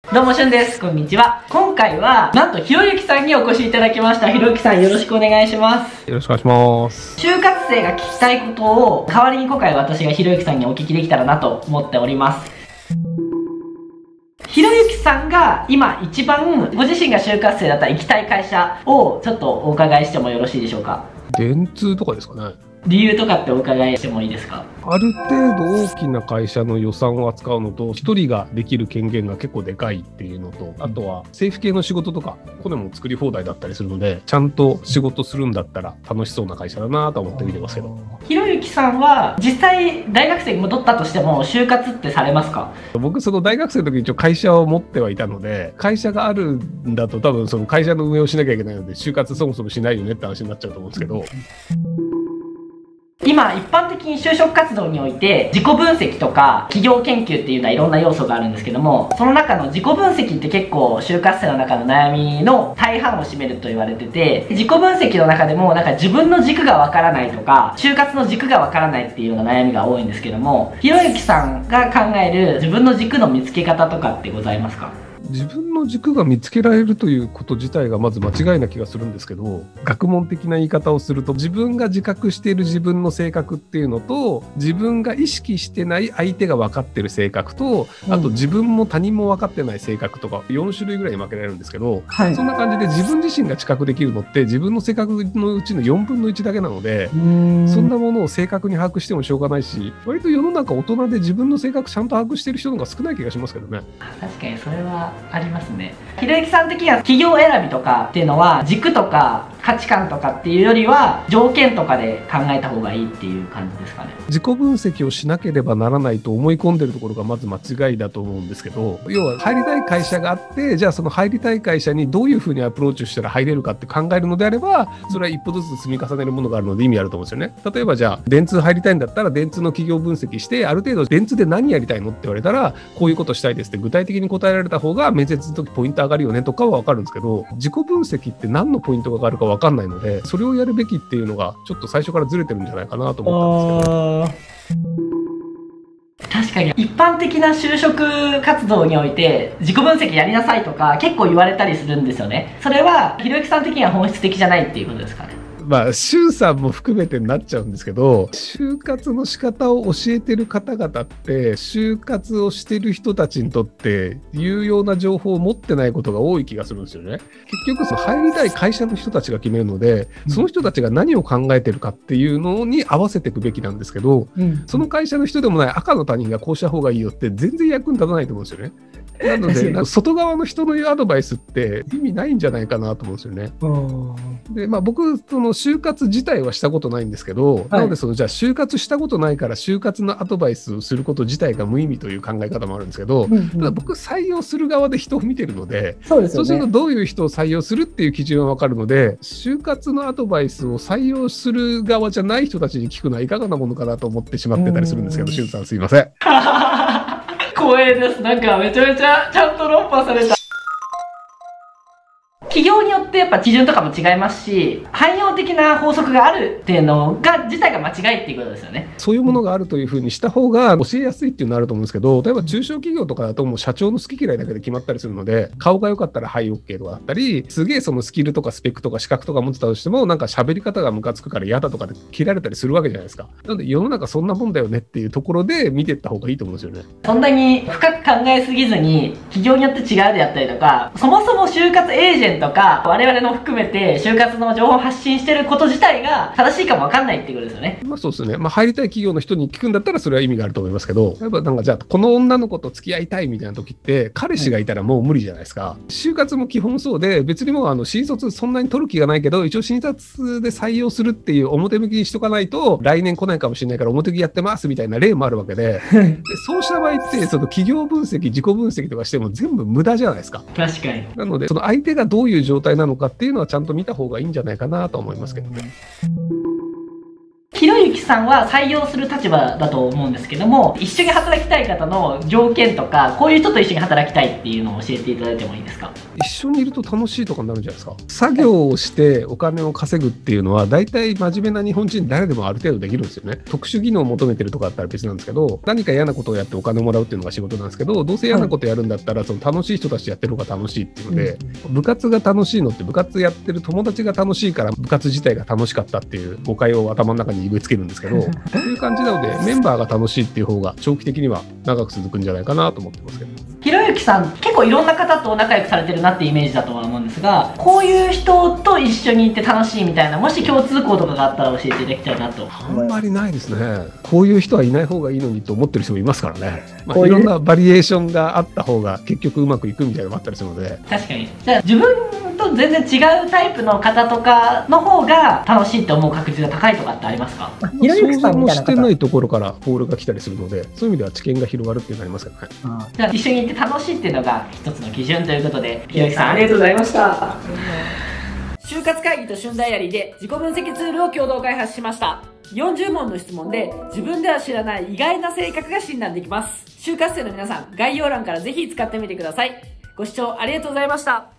どうもしゅんです。こんにちは。今回はなんとひろゆきさんにお越しいただきました。ひろゆきさんよろしくお願いします。 よろしくお願いします。 就活生が聞きたいことを代わりに今回私がひろゆきさんにお聞きできたらなと思っております。ひろゆきさんが今一番ご自身が就活生だったら行きたい会社をちょっとお伺いしてもよろしいでしょうか。 電通とかですかね。 理由とかってお伺いしてもいいですか。 ある程度大きな会社の予算を扱うのと、一人ができる権限が結構でかいっていうのと、あとは政府系の仕事とかコネも作り放題だったりするので、ちゃんと仕事するんだったら楽しそうな会社だなと思って見てますけど。 ひろゆきさんは実際大学生に戻ったとしても就活ってされますか。 僕その大学生の時に一応会社を持ってはいたので、会社があるんだと多分その会社の運営をしなきゃいけないので、就活そもそもしないよねって話になっちゃうと思うんですけど。 今一般的に就職活動において自己分析とか企業研究っていうのはいろんな要素があるんですけども、その中の自己分析って結構就活生の中の悩みの大半を占めると言われてて、自己分析の中でもなんか自分の軸がわからないとか就活の軸がわからないっていうような悩みが多いんですけども、ひろゆきさんが考える自分の軸の見つけ方とかってございますか。 自分の軸が見つけられるということ自体がまず間違いな気がするんですけど、学問的な言い方をすると、自分が自覚している自分の性格っていうのと、自分が意識してない相手が分かってる性格と、あと自分も他人も分かってない性格とか4種類ぐらいに分けられるんですけど、はい、そんな感じで自分自身が知覚できるのって自分の性格のうちの4分の1だけなので、そんなものを正確に把握してもしょうがないし、割と世の中大人で自分の性格ちゃんと把握してる人の方が少ない気がしますけどね。 確かにそれはありますね。ひろゆきさん的には企業選びとかっていうのは軸とか価値観とかっていうよりは条件とかで考えた方がいいっていう感じですかね。 自己分析をしなければならないと思い込んでるところがまず間違いだと思うんですけど、要は入りたい会社があって、じゃあその入りたい会社にどういうふうにアプローチしたら入れるかって考えるのであれば、それは一歩ずつ積み重ねるものがあるので意味あると思うんですよね。例えばじゃあ電通入りたいんだったら電通の企業分析して、ある程度電通で何やりたいのって言われたらこういうことしたいですって具体的に答えられた方が面接の時ポイント上がるよねとかは分かるんですけど、自己分析って何のポイントが上がるか分かんないので、それをやるべきっていうのがちょっと最初からずれてるんじゃないかなと思ったんですけど。 確かに一般的な就職活動において自己分析やりなさいとか結構言われたりするんですよね。それはひろゆきさん的には本質的じゃないっていうことですかね。 まあ、周さんも含めてになっちゃうんですけど、就活の仕方を教えてる方々って、就活をしてる人たちにとって有用な情報を持ってないことが多い気がするんですよね。結局、その入りたい会社の人たちが決めるので、その人たちが何を考えてるかっていうのに合わせていくべきなんですけど、その会社の人でもない赤の他人がこうした方がいいよって全然役に立たないと思うんですよね。なので、外側の人の言うアドバイスって意味ないんじゃないかなと思うんですよね。で、僕、その就活自体はしたことないんですけど、なので、じゃあ就活したことないから就活のアドバイスをすること自体が無意味という考え方もあるんですけど、ただ僕採用する側で人を見てるので、そうするとどういう人を採用するっていう基準は分かるので、就活のアドバイスを採用する側じゃない人たちに聞くのはいかがなものかなと思ってしまってたりするんですけど、しゅんさんすいません。 光栄です。なんかめちゃめちゃちゃんと論破された。企業によってやっぱ基準とかも違いますし、汎用的な法則があるっていうのが自体が間違いっていうことですよね。 そういうものがあるというふうにした方が教えやすいっていうのがあると思うんですけど、例えば中小企業とかだともう社長の好き嫌いだけで決まったりするので、顔が良かったらはい OK とかだったり、すげえそのスキルとかスペックとか資格とか持ってたとしても、なんか喋り方がムカつくから嫌だとかで切られたりするわけじゃないですか。なので世の中そんなもんだよねっていうところで見ていった方がいいと思うんですよね。 そんなに深く考えすぎずに企業によって違うであったりとか、そもそも就活エージェントか我々の含めて就活の情報を発信してること自体が正しいかも分かんないっていうことですよね。 そうですね。入りたい企業の人に聞くんだったらそれは意味があると思いますけど、やっぱなんかじゃあこの女の子と付き合いたいみたいな時って彼氏がいたらもう無理じゃないですか。就活も基本そうで、別にもう新卒そんなに取る気がないけど、一応新卒で採用するっていう表向きにしとかないと来年来ないかもしれないから表向きやってますみたいな例もあるわけで、そうした場合ってその企業分析自己分析とかしても全部無駄じゃないですか。 確かに。 なのでその相手がどういう状態なのかっていうのはちゃんと見た方がいいんじゃないかなと思いますけどね。 ひろゆきさんは採用する立場だと思うんですけども、一緒に働きたい方の条件とか、こういう人と一緒に働きたいっていうのを教えていただいてもいいですか？ 一緒にいると楽しいとかになるんじゃないですか。作業をしてお金を稼ぐっていうのは、大体真面目な日本人誰でもある程度できるんですよね。特殊技能を求めてるとかだったら別なんですけど、何か嫌なことをやってお金をもらうっていうのが仕事なんですけど、どうせ嫌なことやるんだったら、その楽しい人たちやってる方が楽しいっていうので、部活が楽しいのって部活やってる友達が楽しいから部活自体が楽しかったっていう誤解を頭の中に植え付けるんですけど、そういう感じなのでメンバーが楽しいっていう方が長期的には長く続くんじゃないかなと思ってますけど。 ひろゆきさん結構いろんな方と仲良くされてるなってイメージだとは思うんですが、こういう人と一緒にいて楽しいみたいな、もし共通項とかがあったら教えていただきたいなと。 あんまりないですね。こういう人はいない方がいいのにと思ってる人もいますからね。いろんなバリエーションがあった方が結局うまくいくみたいなのがあったりするので。 確かに。じゃあ自分と全然違うタイプの方とかの方が楽しいって思う確率が高いとかってありますか？ ひろゆきさんみたいな方想像もしてないところからボールが来たりするので、そういう意味では知見が広がるっていうのがありますからね。 じゃあ一緒にいて楽しいっていうのが一つの基準ということで、ひろゆきさんありがとうございました。就活会議と旬ダイアリーで自己分析ツールを共同開発しました。40問の質問で自分では知らない意外な性格が診断できます。就活生の皆さん、概要欄からぜひ使ってみてください。ご視聴ありがとうございました。